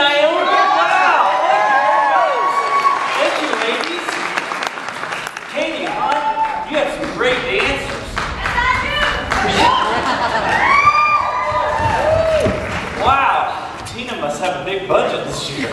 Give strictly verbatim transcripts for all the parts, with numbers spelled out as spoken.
Ionia. Wow. Thank you, ladies. Katie, hon, you have some great dancers. Wow. Tina must have a big budget this year.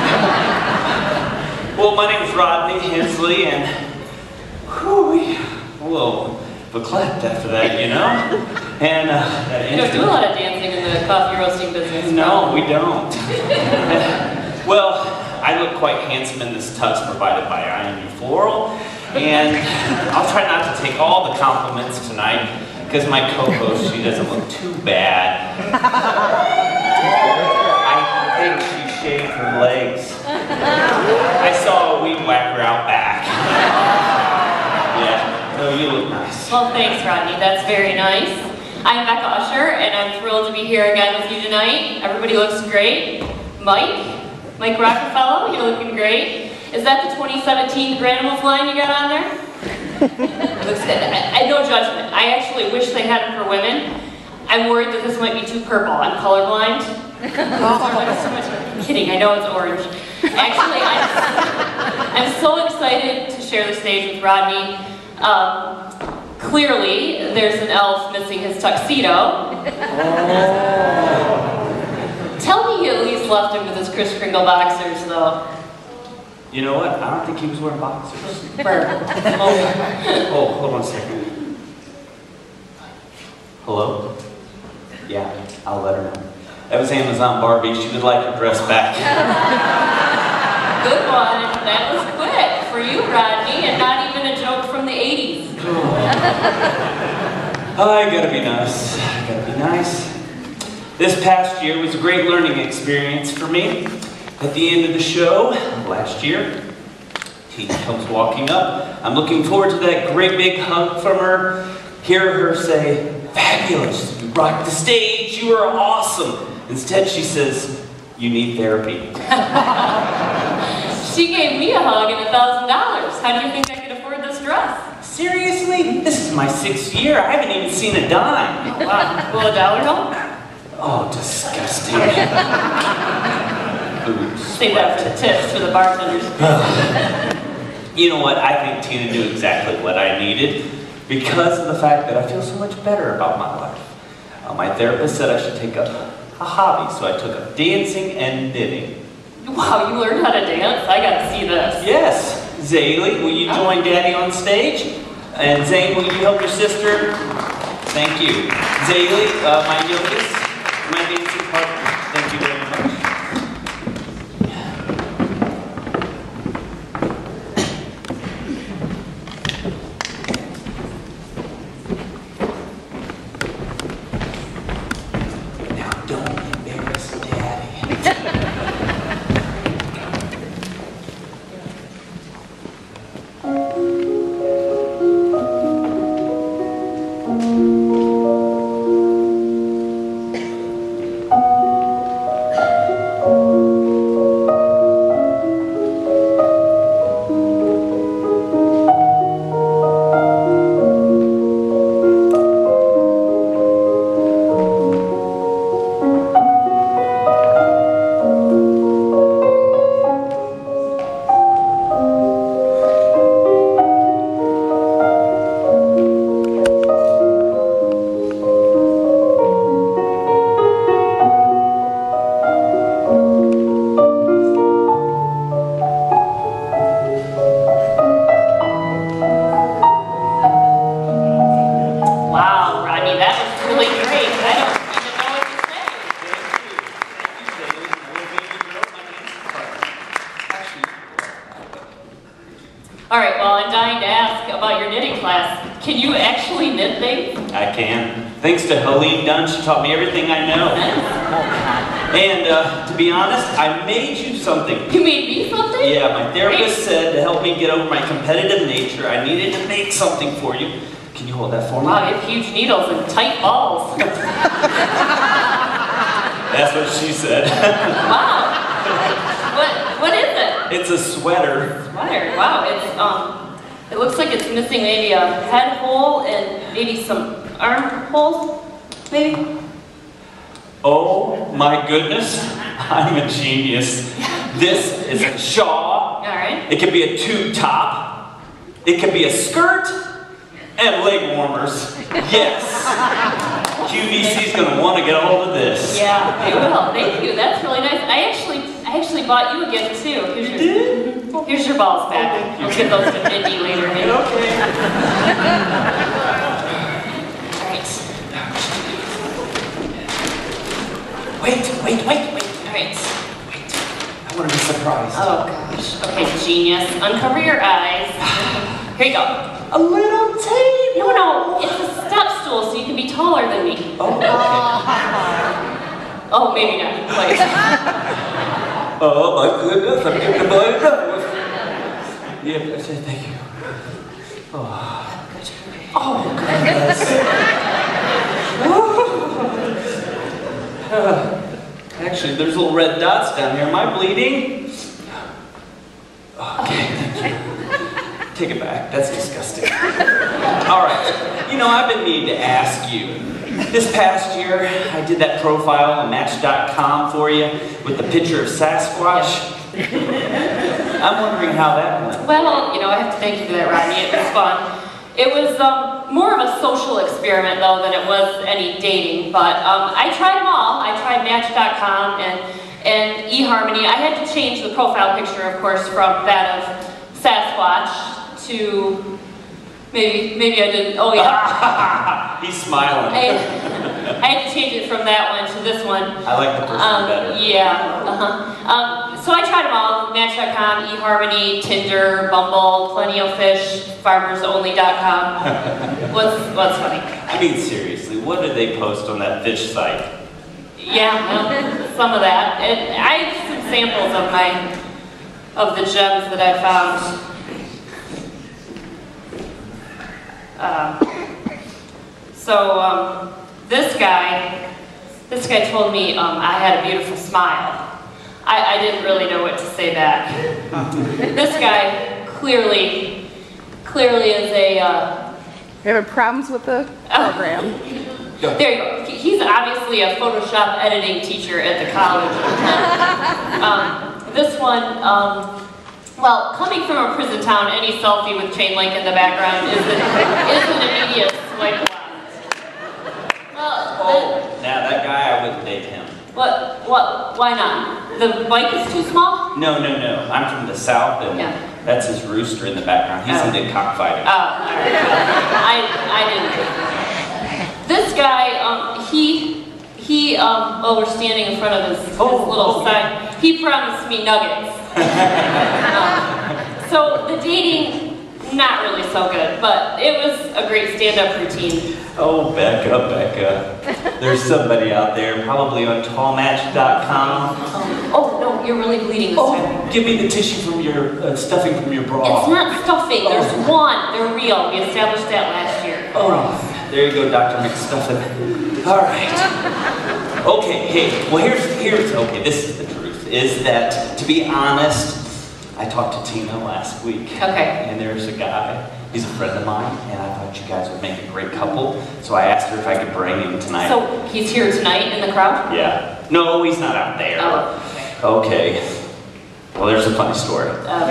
Well, my name is Rodney, Hensley, and whew, whoa, beclapped after that, you know? And uh, you don't do a lot of dancing in the coffee roasting business. No, we don't. Well, I look quite handsome in this tux provided by Ionia Floral, and I'll try not to take all the compliments tonight, because my co-host, she doesn't look too bad. I think she shaved her legs. I saw a weed whacker out back. Yeah, no, you look nice. Well, thanks, Rodney. That's very nice. I'm Becca Usher, and I'm thrilled to be here again with you tonight. Everybody looks great. Mike, Mike Rockefeller, you're looking great. Is that the twenty seventeen Granimals line you got on there? It looks good. I, I, no judgment. I actually wish they had it for women. I'm worried that this might be too purple. I'm colorblind. So much, I'm kidding, I know it's orange. Actually, I'm, I'm so excited to share the stage with Rodney. Um, clearly, there's an elf missing his tuxedo. Oh. Tell me you at least left him with his Kris Kringle boxers, though. You know what? I don't think he was wearing boxers. Burr. Oh. Oh, hold on a second. Hello? Yeah, I'll let her know. That was Amazon Barbie. She would like her dress back. Good one. That was quick for you, Rodney, and not even a joke from the eighties. Oh, I gotta be nice. I gotta be nice. This past year was a great learning experience for me. At the end of the show, last year, Tina comes walking up. I'm looking forward to that great big hug from her. Hear her say, "Fabulous, you rocked the stage, you are awesome." Instead, she says, "You need therapy." She gave me a hug and a thousand dollars. How do you think I could afford this dress? Seriously? This is my sixth year. I haven't even seen a dime. Oh, wow. Will a dollar help? Oh, disgusting. Ooh, save that for the tips for the bartenders. You know what? I think Tina knew exactly what I needed because of the fact that I feel so much better about my life. Uh, my therapist said I should take up a hobby, so I took up dancing and knitting. Wow, you learned how to dance? I got to see this. Yes. Zaylee, will you join Daddy on stage? And Zane, will you help your sister? Thank you. Zaylee, uh, my youngest, my dancing partner. Thank you very much. All right, well, I'm dying to ask about your knitting class. Can you actually knit things? I can. Thanks to Helene Dunn, she taught me everything I know. And uh, to be honest, I made you something. You made me something? Yeah, my therapist Great. said to help me get over my competitive nature, I needed to make something for you. Can you hold that for me? Wow, you have huge needles and tight balls. That's what she said. Wow. What, what is it? It's a sweater. Sweater, wow. It's, um, it looks like it's missing maybe a head hole and maybe some arm holes, maybe? Oh my goodness. I'm a genius. This is a shawl. All right. It could be a tube top. It could be a skirt and leg warmers. Yes. Q V C's gonna want to get a hold of this. Yeah, they will. Thank you. That's really nice. I actually, I actually bought you a gift too. Here's your, Did? here's your balls back. We'll give those to Mindy later. Maybe. Okay. All right. Wait, wait, wait, wait. All right. Wait. I want to be surprised. Oh gosh. Okay, genius. Uncover your eyes. Here you go. A little table. No, no. It's a step stool, so you can be taller than me. Oh, okay. Oh, maybe not. Wait. Oh my goodness, I'm getting my nose. Yeah, thank you. Oh, oh goodness. uh, actually, there's little red dots down here. Am I bleeding? Okay, thank you. Take it back. That's disgusting. All right. You know, I've been needing to ask you. This past year, I did that profile on Match dot com for you with the picture of Sasquatch. I'm wondering how that went. Well, you know, I have to thank you for that, Rodney. It was fun. It was um, more of a social experiment, though, than it was any dating. But um, I tried them all. I tried Match dot com and, and eHarmony. I had to change the profile picture, of course, from that of Sasquatch to maybe, maybe I didn't. Oh, yeah. He's smiling. I, I had to change it from that one to this one. I like the first um, one better. Yeah. Uh-huh. Um, so I tried them all. Match dot com, eHarmony, Tinder, Bumble, Plenty of Fish, farmers only dot com. What's, what's funny? I mean, seriously, what did they post on that fish site? Yeah, well, some of that. And I have some samples of my, of the gems that I found. Um, so um, this guy, this guy told me um, I had a beautiful smile. I, I didn't really know what to say back. This guy clearly, clearly is a. Uh, You having problems with the program? uh, there you go. He- He's obviously a Photoshop editing teacher at the college. um, this one. Um, Well, coming from a prison town, any selfie with chain link in the background is an, is an immediate swipe left. Well, Oh, now that guy, I wouldn't date him. what, what, why not? The mic is too small? No, no, no. I'm from the South, and Yeah. that's his rooster in the background. He's Oh. into cockfighting. Oh, all right. I, I didn't. This guy, um, he, he, um, well, we're standing in front of his, his Oh, little oh. sign. He promised me nuggets. um, so the dating, not really so good, but it was a great stand-up routine. Oh, Becca, Becca. There's somebody out there, probably on tall match dot com. Oh, no, you're really bleeding this Oh, time. give me the tissue from your, uh, stuffing from your bra. It's not stuffing, there's Oh. one. They're real. We established that last year. Oh, there you go, Doctor McStuffin. All right. Okay, hey, well here's, here's, okay, this is the truth, is that, to be honest, I talked to Tina last week. Okay. And there's a guy, he's a friend of mine, and I thought you guys would make a great couple, so I asked her if I could bring him tonight. So he's here tonight in the crowd? Yeah. No, he's not out there. Oh. Okay. Well, there's a funny story. Uh,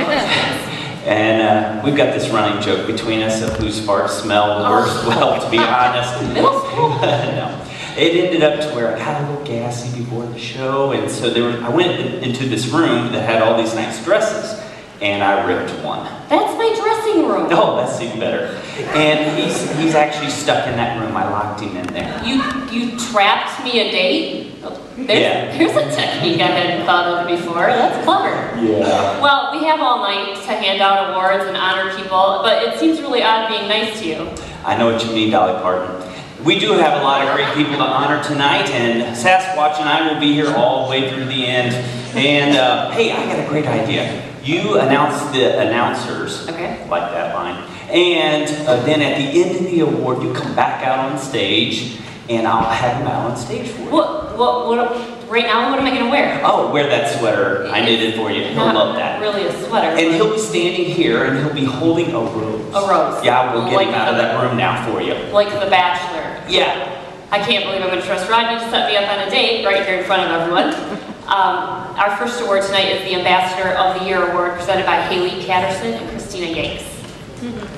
And uh, we've got this running joke between us of whose farts smell the worst. Oh. Well, to be honest, Middle school? no. It ended up to where I got a little gassy before the show, and so there was, I went in- into this room that had all these nice dresses, and I ripped one. That's my dressing room. Oh, that's even better. And he's he's actually stuck in that room. I locked him in there. You you trapped me a date? There's, Yeah. Here's a technique I hadn't thought of before. That's clever. Yeah. Well, we have all night to hand out awards and honor people, but it seems really odd being nice to you. I know what you mean, Dolly Parton. We do have a lot of great people to honor tonight, and Sasquatch and I will be here all the way through the end. And uh, hey, I got a great idea. You announce the announcers, Okay. like that line, and uh, then at the end of the award, you come back out on stage, and I'll have him out on stage for you. What, what, what, right now, what am I going to wear? Oh, wear that sweater. I knitted for you. He'll Not love that. really a sweater. And he'll be standing here, and he'll be holding a rose. A rose. Yeah, we'll get Like him out of the- that room now for you. Like The Bachelor. Yeah. I can't believe I'm going to trust Rodney to set me up on a date right here in front of everyone. Um, our first award tonight is the Ambassador of the Year Award, presented by Haley Catterson and Christina Yanks. Mm-hmm.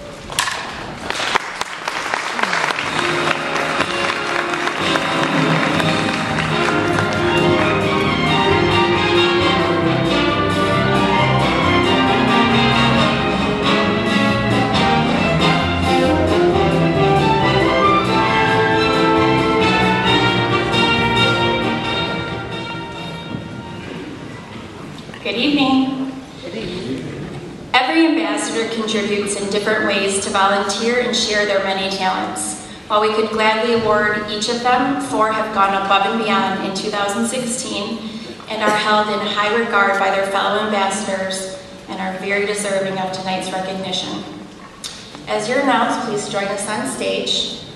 Good evening. Good evening. Every ambassador contributes in different ways to volunteer and share their many talents. While we could gladly award each of them, four have gone above and beyond in two thousand sixteen and are held in high regard by their fellow ambassadors and are very deserving of tonight's recognition. As you're announced, please join us on stage.